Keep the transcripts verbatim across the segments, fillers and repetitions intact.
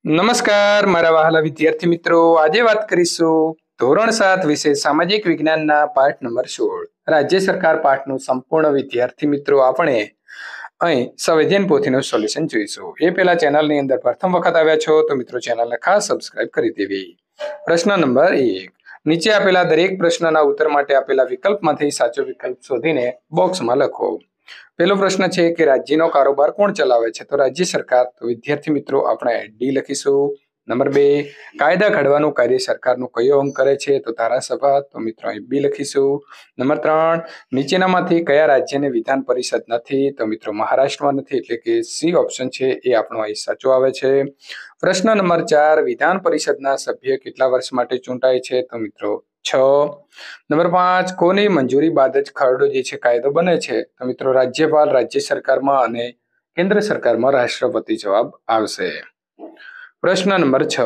નમસ્કાર મારા વહાલા વિદ્યાર્થી મિત્રો, આજે વાત કરીશું ધોરણ સાત વિશે સામાજિક વિજ્ઞાનના પાઠ નંબર સોળ. રાજ્ય સરકાર પાઠનું સંપૂર્ણ વિદ્યાર્થી મિત્રો આપણે અહીં સંવેદન પોથીનું સોલ્યુશન જોઈશું. એ પહેલા ચેનલની અંદર પ્રથમ વખત આવ્યા છો તો મિત્રો ચેનલને ખાસ સબસ્ક્રાઇબ કરી દેવી. પ્રશ્ન નંબર એક. નીચે આપેલા દરેક પ્રશ્નના ઉત્તર માટે આપેલા વિકલ્પમાંથી સાચો વિકલ્પ શોધીને બોક્સમાં લખો. પહેલો પ્રશ્ન છે કે રાજ્યનો કારોબાર કોણ ચલાવે છે? તો રાજ્ય સરકાર. તો વિદ્યાર્થી મિત્રો આપણે ડી લખીશું. નંબર બે, કાયદા ઘડવાનું કાર્ય સરકારનું કયો અંગ કરે છે? તો ધારાસભા. તો મિત્રો અહીં બી લખીશું. નંબર ત્રણ, નીચેનામાંથી કયા રાજ્યને વિધાન પરિષદ નથી? તો મિત્રો મહારાષ્ટ્રમાં નથી, એટલે કે સી ઓપ્શન છે એ આપણો અહીં સાચો આવે છે. પ્રશ્ન નંબર ચાર, વિધાન પરિષદના સભ્ય કેટલા વર્ષ માટે ચૂંટાય છે? તો મિત્રો છ. નંબર પાંચ, કોની મંજૂરી બાદ જ ખરડો જે છે કાયદો બને છે? તો મિત્રો રાજ્યપાલ, રાજ્ય સરકારમાં અને કેન્દ્ર સરકારમાં રાષ્ટ્રપતિ જવાબ આવશે. પ્રશ્ન નંબર છ,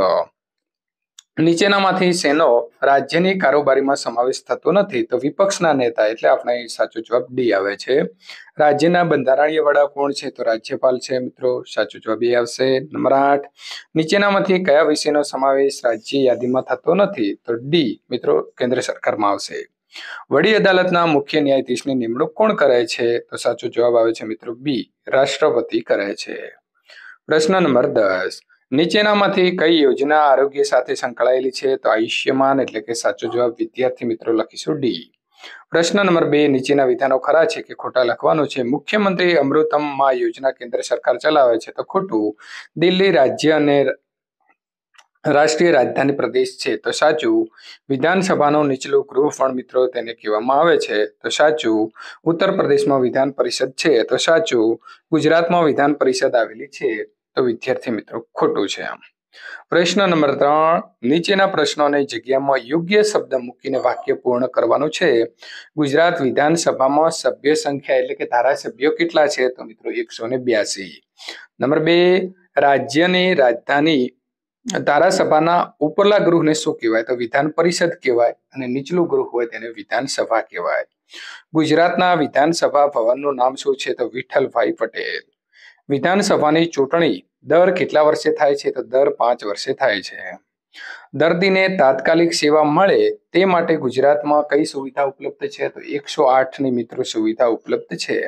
નીચેનામાંથી શેનો રાજ્યની કારોબારીમાં સમાવેશ થતો નથી? તો વિપક્ષના નેતા, એટલે આપણે સાચો જવાબ ડી આવે છે. રાજ્યના બંધારણીય વડા કોણ છે? તો રાજ્યપાલ છે મિત્રો, સાચો જવાબ એ આવશે. નંબર આઠ, નીચેનામાંથી કયા વિષયનો સમાવેશ રાજ્ય યાદીમાં થતો નથી? તો ડી મિત્રો કેન્દ્ર સરકારમાં આવશે. વડી અદાલતના મુખ્ય ન્યાયાધીશની નિમણૂક કોણ કરે છે? તો સાચો જવાબ આવે છે મિત્રો બી, રાષ્ટ્રપતિ કરે છે. પ્રશ્ન નંબર દસ, નીચેનામાંથી કઈ યોજના આરોગ્ય સાથે સંકળાયેલી છે? તો આયુષ્યમાન, એટલે કે સાચો જવાબ વિદ્યાર્થી મિત્રો લખીશું ડી. પ્રશ્ન નંબર બે, નીચેના વિધાનો ખરા છે કે ખોટા લખવાનું છે? મુખ્યમંત્રી અમૃતમમાં યોજના કેન્દ્ર સરકાર ચલાવે છે, તો ખોટું. દિલ્હી રાજ્ય અને રાષ્ટ્રીય રાજધાની પ્રદેશ છે, તો સાચું. વિધાનસભાનું નીચલું ગૃહ પણ મિત્રો તેને કહેવામાં આવે છે, તો સાચું. ઉત્તર પ્રદેશમાં વિધાન પરિષદ છે, તો સાચું. ગુજરાતમાં વિધાન પરિષદ આવેલી છે, તો વિદ્યાર્થી મિત્રો ખોટું છે. પ્રશ્ન નંબર ત્રણ, નીચેના પ્રશ્નોની જગ્યામાં યોગ્ય શબ્દ મૂકીને વાક્ય પૂર્ણ કરવાનું છે. ગુજરાત વિધાનસભામાં સભ્ય સંખ્યા, એટલે કે ધારાસભ્યો કેટલા છે? તો મિત્રો એકસો ને બ્યાસી. નંબર બે, રાજ્યની રાજધાની ધારાસભાના ઉપરલા ગૃહને શું કહેવાય? તો વિધાન પરિષદ કહેવાય, અને નીચલું ગૃહ હોય તેને વિધાનસભા કહેવાય. ગુજરાતના વિધાનસભા ભવનનું નામ શું છે? તો વિઠ્ઠલભાઈ પટેલ. વિધાનસભાની ચૂંટણી દર કેટલા વર્ષે થાય છે? તો દર પાંચ વર્ષે થાય છે. દર્દીને તાત્કાલિક સેવા મળે તે માટે ગુજરાતમાં કઈ સુવિધા ઉપલબ્ધ છે? તો એકસો આઠ ની મિત્રો સુવિધા ઉપલબ્ધ છે.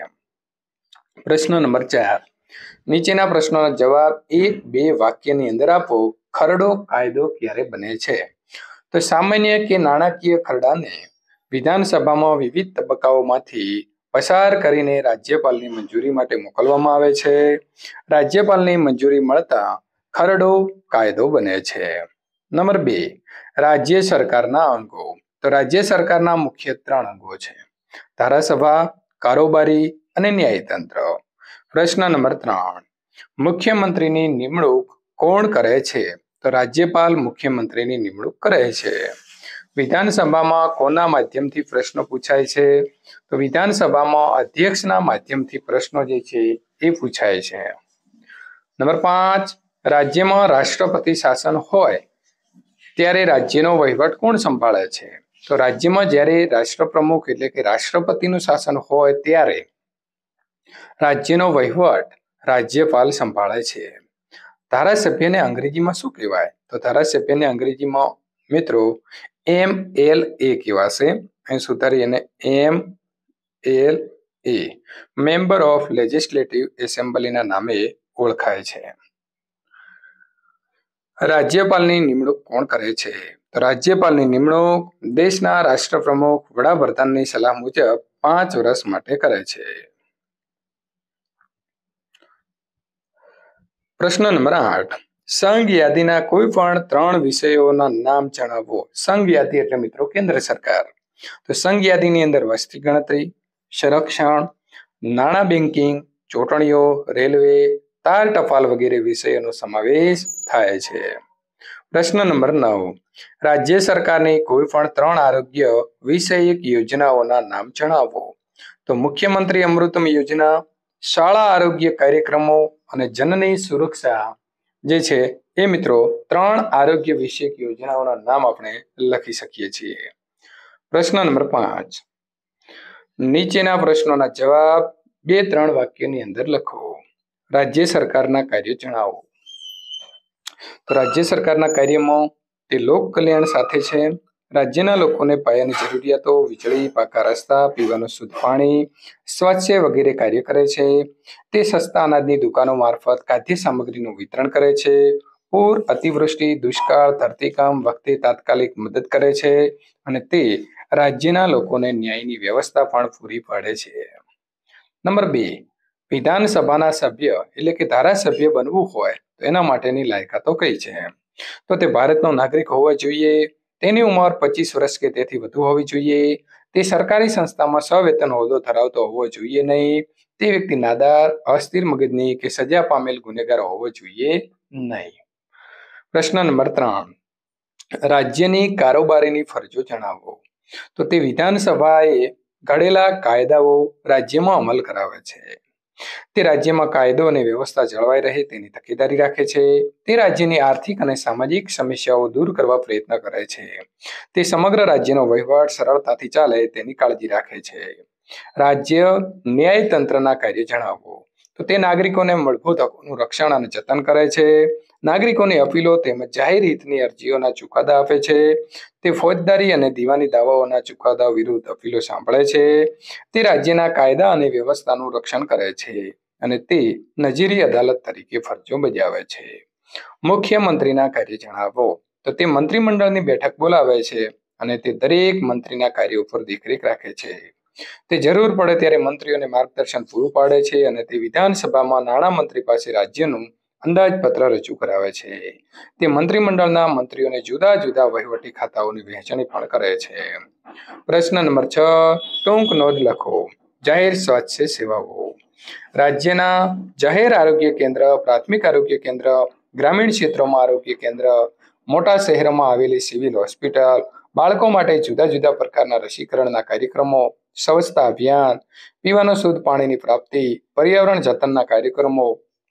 પ્રશ્ન નંબર ચાર, નીચેના પ્રશ્નોના જવાબ એક બે વાક્યની અંદર આપો. ખરડો કાયદો ક્યારે બને છે? તો સામાન્ય કે નાણાકીય ખરડાને વિધાનસભામાં વિવિધ તબક્કાઓમાંથી પસાર કરીને રાજ્યપાલની મંજૂરી માટે મોકલવામાં આવે છે. રાજ્યપાલની મંજૂરી મળતા ખરડો કાયદો બને છે. નંબર બે, રાજ્ય સરકારના અંગો. તો રાજ્ય સરકારના મુખ્ય ત્રણ અંગો છે: ધારાસભા, કારોબારી અને ન્યાયતંત્ર. પ્રશ્ન નંબર ત્રણ, મુખ્યમંત્રીની નિમણૂક કોણ કરે છે? તો રાજ્યપાલ મુખ્યમંત્રીની નિમણૂક કરે છે. વિધાનસભામાં કોના માધ્યમથી પ્રશ્નો પૂછાય છે? તો વિધાનસભામાં અધ્યક્ષના માધ્યમથી પ્રશ્નો જે છે એ પૂછાય છે. નંબર પાંચ, રાજ્યમાં રાષ્ટ્રપતિ શાસન હોય ત્યારે રાજ્યનો વહીવટ કોણ સંભાળે છે? તો રાજ્યમાં જ્યારે રાષ્ટ્રપ્રમુખ, એટલે કે રાષ્ટ્રપતિનું શાસન હોય ત્યારે રાજ્યનો વહીવટ રાજ્યપાલ સંભાળે છે. ધારાસભ્યને અંગ્રેજીમાં શું કહેવાય? તો ધારાસભ્યને અંગ્રેજીમાં મિત્રો એમ એલ એ કહેવાશે. અહીં સુધારી અને M L A, member of legislative એસેમ્બલીના નામે ઓળખાય છે. રાજ્યપાલની નિમણૂક કોણ કરે છે? તો રાજ્યપાલની નિમણૂક દેશના રાષ્ટ્રપ્રમુખ વડાપ્રધાનની સલાહ મુજબ પાંચ વર્ષ માટે કરે છે. પ્રશ્ન નંબર આઠ, સંઘ યાદીના કોઈ પણ ત્રણ વિષયોના નામ જણાવો. સંઘ યાદી એટલે મિત્રો કેન્દ્ર સરકાર. તો સંઘ યાદીની અંદર વસ્તી ગણતરી, સંરક્ષણ, નાણાં બેન્કિંગ, ચૂંટણીઓ, રેલવે, તાર ટપાલ વગેરે વિષયોનો સમાવેશ થાય છે. પ્રશ્ન નંબર નવ, રાજ્ય સરકારની કોઈ પણ ત્રણ આરોગ્ય વિષયક યોજનાઓના નામ જણાવો. તો મુખ્યમંત્રી અમૃતમ યોજના, શાળા આરોગ્ય કાર્યક્રમો અને જનની સુરક્ષા જે છે એ મિત્રો ત્રણ આરોગ્ય વિષયક યોજનાઓના નામ આપણે લખી શકીએ છીએ. પ્રશ્ન નંબર પાંચ, નીચેના પ્રશ્નોના જવાબ બે ત્રણ વાક્યની અંદર લખો. રાજ્ય સરકારના કાર્યો જણાવો. તો રાજ્ય સરકારના કાર્યમાં તે લોક કલ્યાણ સાથે છે. રાજ્યના લોકોને પાયાની જરૂરિયાતો વીજળી, પાકા રસ્તા, પીવાનું શુદ્ધ પાણી, સ્વાસ્થ્ય વગેરે કાર્ય કરે છે. તે સસ્તા અનાજની દુકાનો મારફત ખાદ્ય સામગ્રીનું વિતરણ કરે છે. પૂર, અતિવૃષ્ટિ, દુષ્કાળ, ધરતીકંપ વખતે તાત્કાલિક મદદ કરે છે અને તે રાજ્યના લોકોને ન્યાયની વ્યવસ્થા પણ પૂરી પાડે છે. નંબર બે, વિધાનસભાના સભ્ય એટલે કે ધારાસભ્ય બનવું હોય તો એના માટેની લાયકાતો કઈ છે? તો તે ભારતનો નાગરિક હોવો જોઈએ, તેની ઉંમર પચીસ વર્ષ કે તેથી વધુ હોવી જોઈએ, તે સરકારી સંસ્થામાં સવેતન હોદ્દો ધરાવતો હોવો જોઈએ નહીં, તે વ્યક્તિ નાદાર, અસ્થિર મગજની કે સજા પામેલ ગુનેગાર હોવો જોઈએ નહીં. પ્રશ્ન નંબર ત્રણ, રાજ્યની કારોબારીની ફરજો જણાવો. તો તે વિધાનસભાએ ઘડેલા કાયદાઓ રાજ્યમાં અમલ કરાવે છે. તે રાજ્યમાં કાયદો અને વ્યવસ્થા જળવાઈ રહે તેની તકેદારી રાખે છે. તે રાજ્યની આર્થિક અને સામાજિક સમસ્યાઓ દૂર કરવા પ્રયત્ન કરે છે. તે સમગ્ર રાજ્યનો વહીવટ સરળતાથી ચાલે તેની કાળજી રાખે છે. રાજ્ય ન્યાયતંત્રના કાર્ય જણાવો. તો તે નાગરિકોને મૂળભૂત હકોનું રક્ષણ અને જતન કરે છે. નાગરિકોની અપીલો તેમજ જાહેર હિતની અરજીઓના ચુકાદા આપે છે. તે ફોજદારી અને દીવાની દાવાઓના ચુકાદાઓ વિરુદ્ધ અપીલો સાંભળે છે. તે રાજ્યના કાયદા અને વ્યવસ્થાનું રક્ષણ કરે છે અને તે નજીરી અદાલત તરીકે ફરજો બજાવે છે. મુખ્યમંત્રીના કાર્ય જણાવો. તો તે મંત્રીમંડળની બેઠક બોલાવે છે અને તે દરેક મંત્રીના કાર્યો ઉપર દેખરેખ રાખે છે. તે જરૂર પડે ત્યારે મંત્રીઓને માર્ગદર્શન પૂરું પાડે છે અને તે વિધાનસભામાં નાણામંત્રી પાસે રાજ્યનું અંદાજપત્ર રજૂ કરાવે છે. તે મંત્રીમંડળના મંત્રીઓને જુદા જુદા વહીવટી ખાતાઓની વહેંચણી પણ કરે છે. પ્રશ્ન નંબર છ, ટૂંક નોંધ લખો. જાહેર સ્વાસ્થ્ય સેવાઓ. રાજ્યના જાહેર આરોગ્ય કેન્દ્ર, પ્રાથમિક આરોગ્ય કેન્દ્ર, ગ્રામીણ ક્ષેત્રોમાં આરોગ્ય કેન્દ્ર, મોટા શહેરોમાં આવેલી સિવિલ હોસ્પિટલ, બાળકો માટે જુદા જુદા પ્રકારના રસીકરણના કાર્યક્રમો, સ્વચ્છતા અભિયાન, પીવાનું શુદ્ધ પાણીની પ્રાપ્તિ, પર્યાવરણ જતનના કાર્યક્રમો,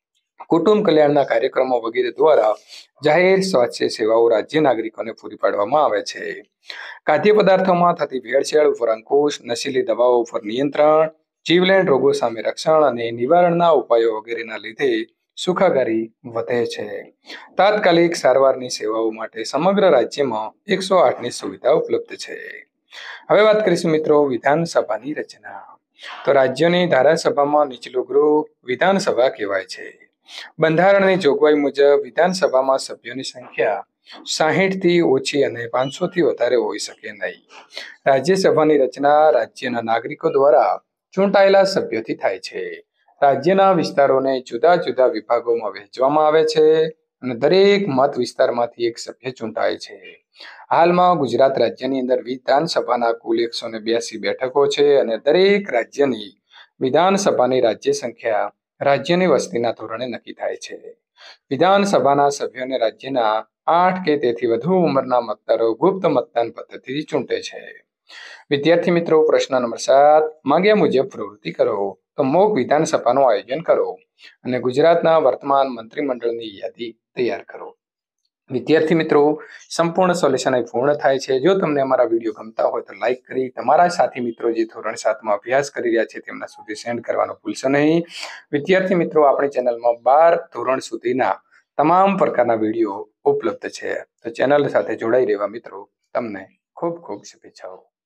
કુટુંબ કલ્યાણના કાર્યક્રમો વગેરે દ્વારા જાહેર સ્વાસ્થ્ય સેવાઓ રાજ્ય નાગરિકોને પૂરી પાડવામાં આવે છે. ખાદ્ય પદાર્થોમાં થતી ભેળસેળ ઉપર અંકુશ, નશીલી દવાઓ ઉપર નિયંત્રણ, જીવલેણ રોગો સામે રક્ષણ અને નિવારણના ઉપાયો વગેરેના લીધે સુખાકારી વધે છે. તાત્કાલિક સારવારની સેવાઓ માટે સમગ્ર રાજ્યમાં એકસો આઠની સુવિધા ઉપલબ્ધ છે. હવે વાત કરીશું મિત્રો વિધાનસભાની રચના. તો રાજ્યની ધારાસભામાં નીચલું ગૃહ વિધાનસભા કહેવાય છે. બંધારણની જોગવાઈ મુજબ વિધાનસભામાં સભ્યોની સંખ્યા સાહીઠ થી ઓછી અને પાંચસો થી વધારે હોઈ શકે નહીં. રાજ્યસભાની રચના રાજ્યના નાગરિકો દ્વારા ચૂંટાયેલા સભ્યોથી થાય છે. રાજ્યના વિસ્તારોને જુદા જુદા વિભાગોમાં વહેંચવામાં આવે છે અને દરેક મત વિસ્તારમાંથી એક સભ્ય ચૂંટાય છે. હાલમાં ગુજરાત રાજ્યની અંદર વિધાનસભાના કુલ એકસો ને બ્યાસી બેઠકો છે અને દરેક રાજ્યની વિધાનસભાની રાજ્ય સંખ્યા રાજ્યની વસ્તીના ધોરણે નક્કી થાય છે. વિધાનસભાના સભ્યોને રાજ્યના આઠ કે તેથી વધુ ઉંમરના મતદારો ગુપ્ત મતદાન પદ્ધતિથી ચૂંટે છે. વિદ્યાર્થી મિત્રો, પ્રશ્ન નંબર સાત, માંગ્યા મુજબ પ્રવૃત્તિ કરો. તો મોક વિધાનસભાનું આયોજન કરો અને ગુજરાતના વર્તમાન મંત્રીમંડળની યાદી તૈયાર કરો. વિદ્યાર્થી મિત્રો, સંપૂર્ણ સોલ્યુશન અહીં પૂર્ણ થાય છે. જો તમને અમારા વિડીયો ગમતા હોય તો લાઈક કરી તમારા સાથી મિત્રો જે ધોરણ સાતમાં અભ્યાસ કરી રહ્યા છે તેમના સુધી સેન્ડ કરવાનું ભૂલશો નહીં. વિદ્યાર્થી મિત્રો, આપણી ચેનલમાં બાર ધોરણ સુધીના તમામ પ્રકારના વિડીયો ઉપલબ્ધ છે. તો ચેનલ સાથે જોડાઈ રહેવા મિત્રો તમને ખૂબ ખૂબ શુભેચ્છાઓ.